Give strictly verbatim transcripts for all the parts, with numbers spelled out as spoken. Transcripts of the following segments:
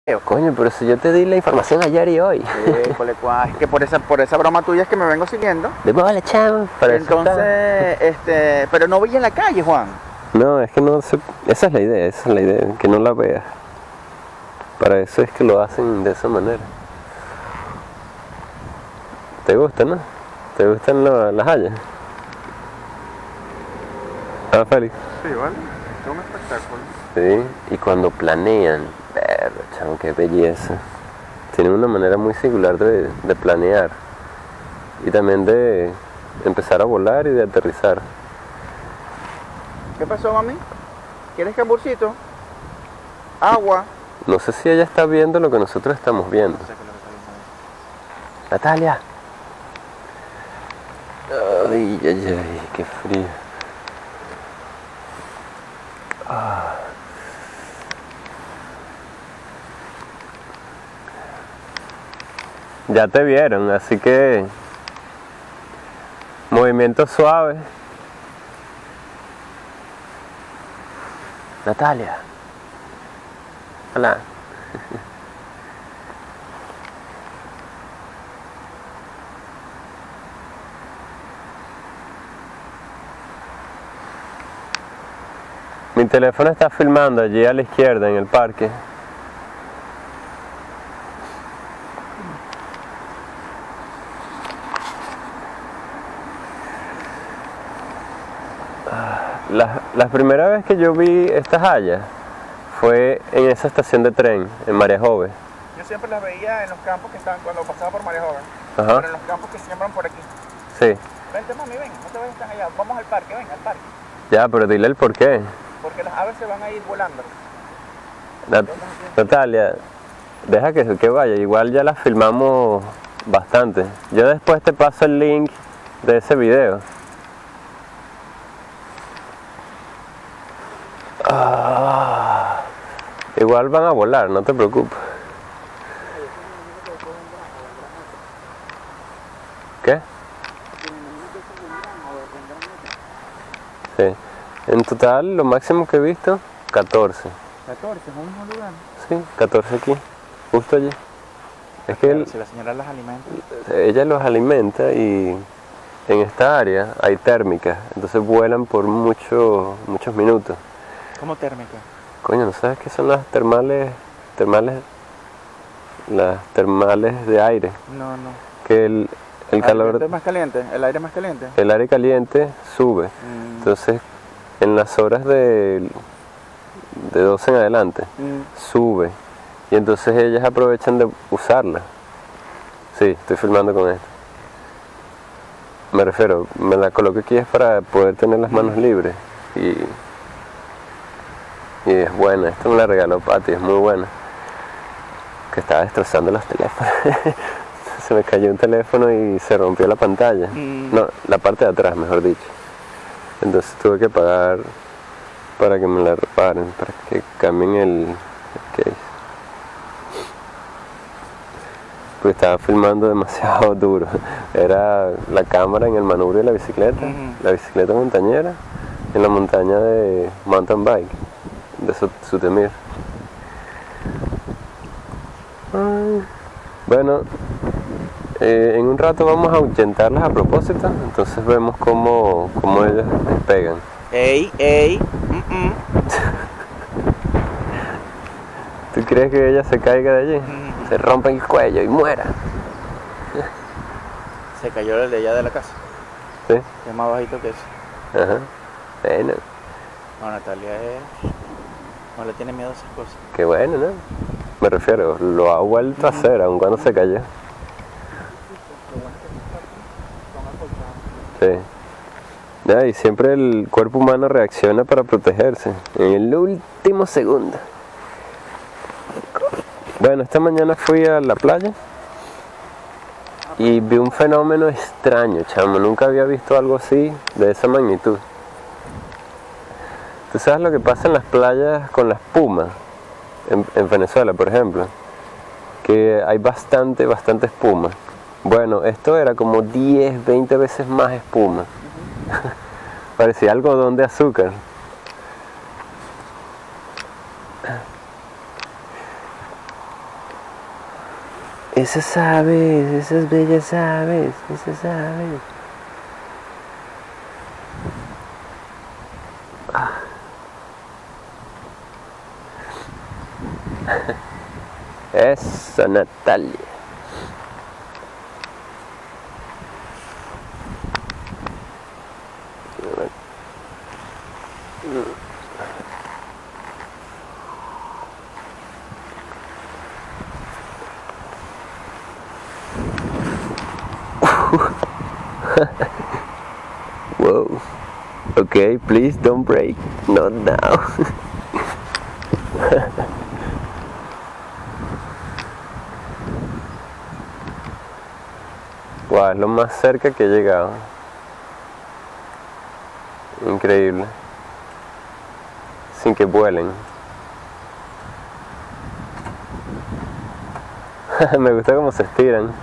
Coño, pero si yo te di la información ayer y hoy. École, cuá, es que por esa, por esa broma tuya es que me vengo siguiendo. De bola, chamo. Para eso Entonces, está. este, pero no veía en la calle, Juan. No, es que no se... Esa es la idea, esa es la idea, que no la veas. Para eso es que lo hacen de esa manera. ¿Te gusta, no? ¿Te gustan lo, las hayas? Ah, Félix. Sí, vale. Es un espectáculo. Sí, y cuando planean, verga, chamo, qué belleza. Tienen una manera muy singular de, de planear. Y también de empezar a volar y de aterrizar. ¿Qué pasó, mami? ¿Quieres camburcito? Agua. No sé si ella está viendo lo que nosotros estamos viendo. No sé qué es lo que está viendo. Natalia. Ay, ay, ay, qué frío. Ah. Ya te vieron, así que movimiento suave. Natalia. Hola. Mi teléfono está filmando allí a la izquierda en el parque. La, la primera vez que yo vi estas hayas fue en esa estación de tren, en María Jove. Yo siempre las veía en los campos que estaban cuando pasaba por María Joven. Ajá. Pero en los campos que siembran por aquí. Sí. Vente, mami, ven, no te vayas tan allá. Vamos al parque, ven, al parque. Ya, pero dile el por qué. Porque las aves se van a ir volando. Nat Natalia, deja que, que vaya, igual ya las filmamos bastante. Yo después te paso el link de ese video. Ah, igual van a volar, no te preocupes. ¿Qué? Sí. En total, lo máximo que he visto, catorce. catorce, en un mismo lugar. Sí, catorce aquí, justo allí. Es que él, Si la señora las alimenta. ella los alimenta y en esta área hay térmicas, entonces vuelan por mucho, muchos minutos. ¿Cómo térmica? Coño, ¿no sabes qué son las termales, termales, las termales de aire? No, no. Que el, el calor, ¿El es más caliente? ¿El aire más caliente? el aire caliente sube, Mm. entonces en las horas de, de doce en adelante Mm. sube y entonces ellas aprovechan de usarla. Sí, estoy filmando con esto. Me refiero, me la coloco aquí es para poder tener las manos libres y, y es buena. Esta me la regaló Pati, es muy buena. Que estaba destrozando los teléfonos. Se me cayó un teléfono y se rompió la pantalla. Mm. No, la parte de atrás, mejor dicho. Entonces tuve que pagar para que me la reparen, para que cambien el, el case. Porque estaba filmando demasiado duro. Era la cámara en el manubrio de la bicicleta, Uh-huh. la bicicleta montañera, en la montaña de mountain bike, de Sutemir. Ay. Bueno, eh, en un rato vamos a ahuyentarlas a propósito, entonces vemos cómo, cómo ellas despegan. Ey, ey, mm -mm. ¿Tú crees que ella se caiga de allí? Mm. Se rompa el cuello y muera. Se cayó el de allá de la casa. ¿Sí? Es más bajito que eso. Ajá. Bueno, No, Natalia es... no le tiene miedo a esas cosas. qué bueno, ¿no? Me refiero, lo ha vuelto a hacer, aun cuando se cayó. Sí. Ya, y siempre el cuerpo humano reacciona para protegerse, en el último segundo. Bueno, esta mañana fui a la playa y vi un fenómeno extraño, chamo. Nunca había visto algo así, de esa magnitud. ¿Tú sabes lo que pasa en las playas con la espuma? En, en Venezuela, por ejemplo, que hay bastante, bastante espuma. Bueno, esto era como diez, veinte veces más espuma. Parecía algodón de azúcar. Esas aves, esas bellas aves, esas aves. Ah. Eso, Natalia. Whoa. Okay, please don't break. Not now. Wow, es lo más cerca que he llegado. Increíble. Sin que vuelen. Me gusta cómo se estiran.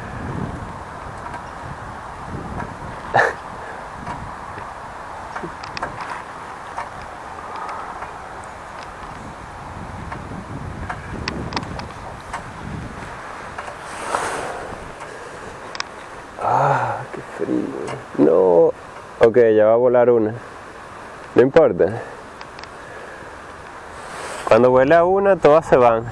Ah, qué frío. No. Ok, ya va a volar una. No importa. Cuando vuele a una, todas se van.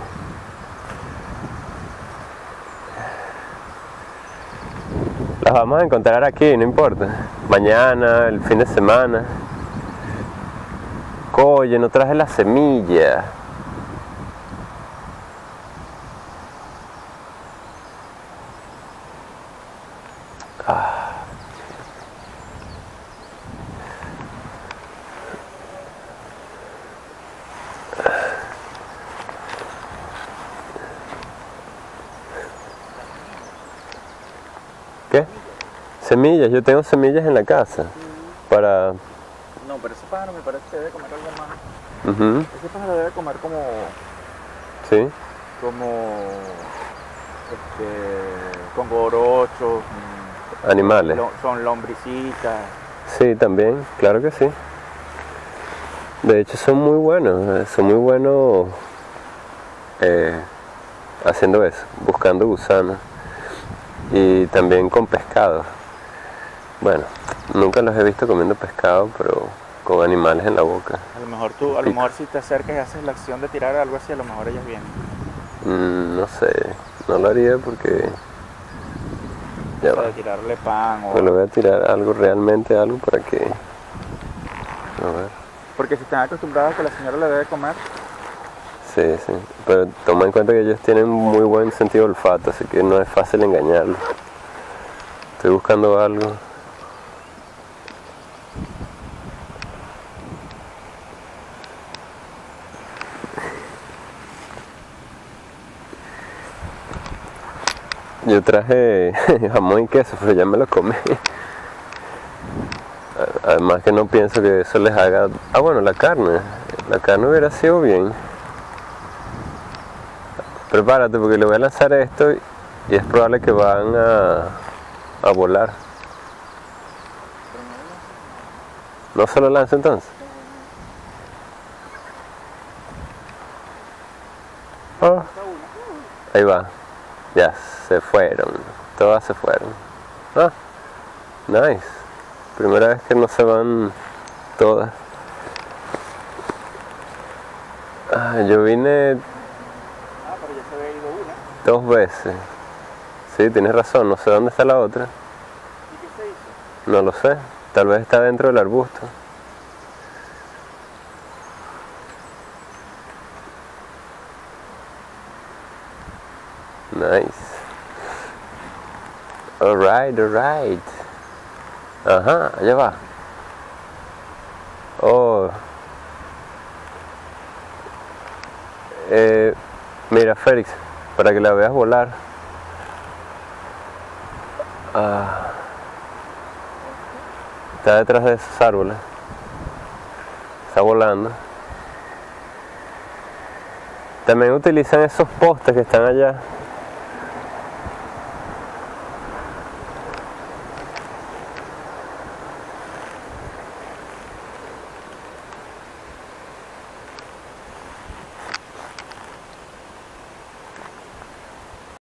Las vamos a encontrar aquí, no importa. Mañana, el fin de semana. Oye, no traje la semilla. Ah. ¿Qué? Semillas, yo tengo semillas en la casa. Para... No, pero ese pájaro me parece que debe comer algo más. Uh-huh. Ese pájaro debe comer como... Sí. Como... Este... Con gorochos. Animales. Lo, son lombricitas. Sí, también, claro que sí. De hecho son muy buenos, son muy buenos eh, haciendo eso, buscando gusanos. Y también con pescado. Bueno, nunca los he visto comiendo pescado, pero con animales en la boca. A lo mejor tú, a lo mejor si te acercas y haces la acción de tirar algo así, a lo mejor ellas vienen. Mm, no sé, no lo haría porque... Ya O sea, va. de tirarle pan o... Pues le voy a tirar algo, realmente algo para que... A ver. Porque si están acostumbrados a que la señora le debe comer. Sí, sí. Pero toma en cuenta que ellos tienen muy buen sentido de olfato, así que no es fácil engañarlos. Estoy buscando algo. Yo traje jamón y queso, pero ya me lo comí. Además que no pienso que eso les haga... Ah, bueno, la carne. La carne hubiera sido bien. Prepárate porque le voy a lanzar esto y es probable que van a, a volar. ¿No se lo lanzo entonces? Oh. Ahí va. Ya se fueron. Todas se fueron. Ah, nice. Primera vez que no se van todas. Ah, yo vine Ah, pero ya se había ido una. dos veces. Sí, tienes razón, no sé dónde está la otra. ¿Y qué se hizo? No lo sé. Tal vez está dentro del arbusto. Nice. Alright, alright. Ajá, allá va. Oh. Eh, mira, Félix, para que la veas volar. Ah. Está detrás de esos árboles. Está volando. También utilizan esos postes que están allá.